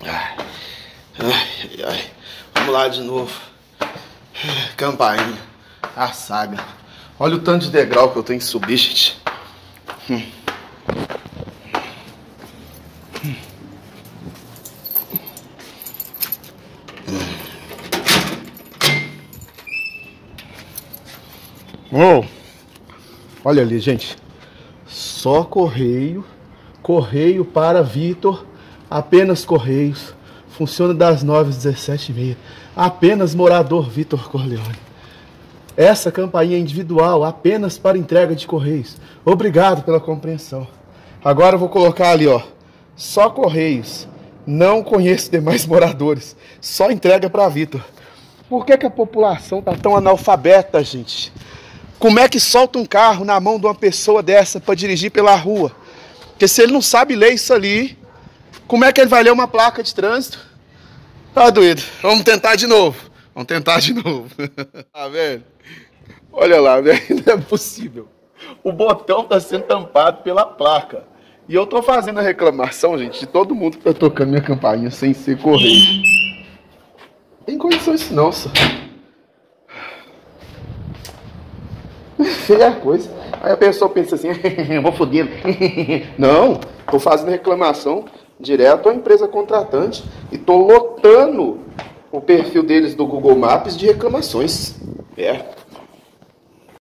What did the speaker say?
Ai, ai, ai. Vamos lá de novo. Campainha. A saga. Olha o tanto de degrau que eu tenho que subir, gente. Oh, olha ali, gente. Só correio. Correio para Vitor. Apenas Correios. Funciona das 9 às 17h30. Apenas morador Vitor Corleone. Essa campainha é individual, apenas para entrega de Correios. Obrigado pela compreensão. Agora eu vou colocar ali, ó. Só Correios. Não conheço demais moradores. Só entrega para Vitor. Por que a população tá tão analfabeta, gente? Como é que solta um carro na mão de uma pessoa dessa para dirigir pela rua? Porque se ele não sabe ler isso ali, como é que ele vai ler uma placa de trânsito? Tá doido. Vamos tentar de novo. Vamos tentar de novo. Tá vendo? Olha lá, velho. Não é possível. O botão tá sendo tampado pela placa. E eu tô fazendo a reclamação, gente, de todo mundo que tá tocando minha campainha sem ser correio. Tem condições isso não, só. Feia coisa. Aí a pessoa pensa assim, vou foder. Não, tô fazendo reclamação direto à empresa contratante e tô lotando o perfil deles do Google Maps de reclamações. É.